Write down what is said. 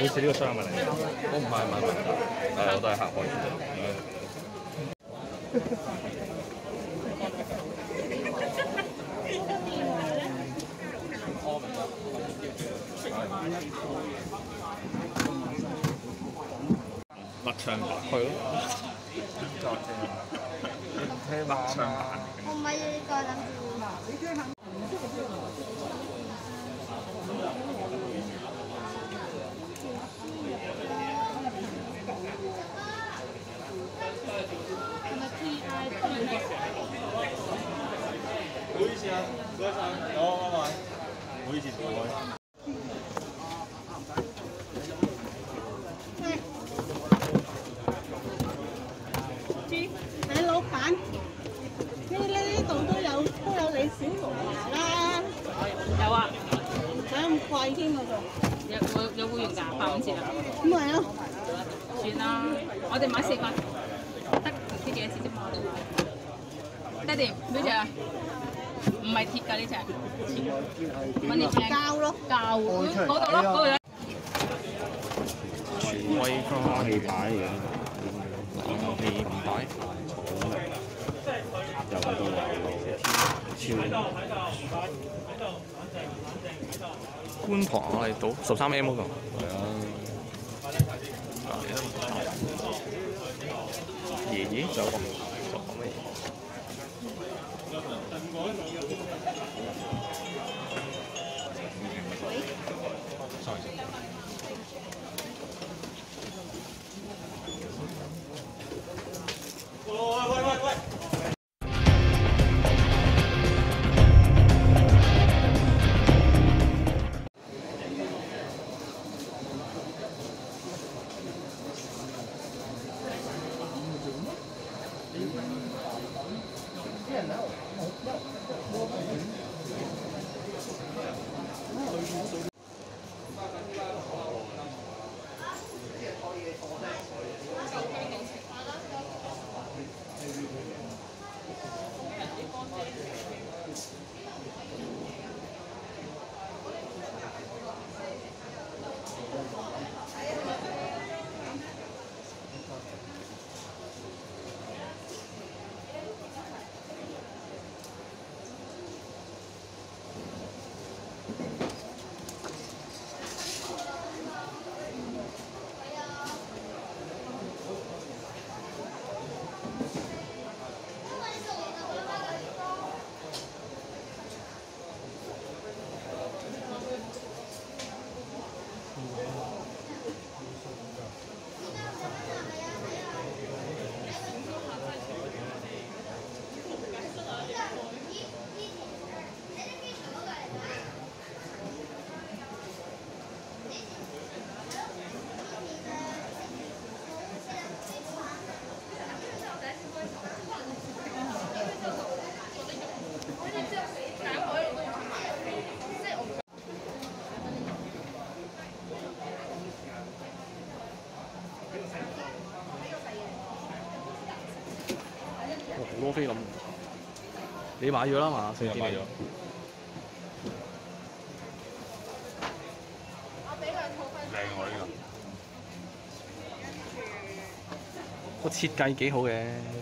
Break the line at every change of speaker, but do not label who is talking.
好似呢個商品嚟。
我唔係問，我都係客開
臘腸版係咯，臘腸版。
我唔係呢個諗住。
唔好意思啊，唔該晒，有啊嘛，唔好意思，唔該。
誒，老闆，呢度都有你小龍牙啦。
有啊，
使咁貴添嗰度？
有會員㗎，85折啊。
咁咪咯。
算啦，我哋買4個，得唔知幾多錢啫嘛。爹哋呢只啊？唔係鐵㗎呢只，問你膠咯，膠嗰度咯，嗰度。
威化氣牌嚟嘅，氣牌，又喺度超觀塘我哋到13M 嗰個，係啊，爺爺就講乜嘢？好多飛咁，你買咗啦嘛？上次買咗。靚喎呢個，個設計幾好嘅。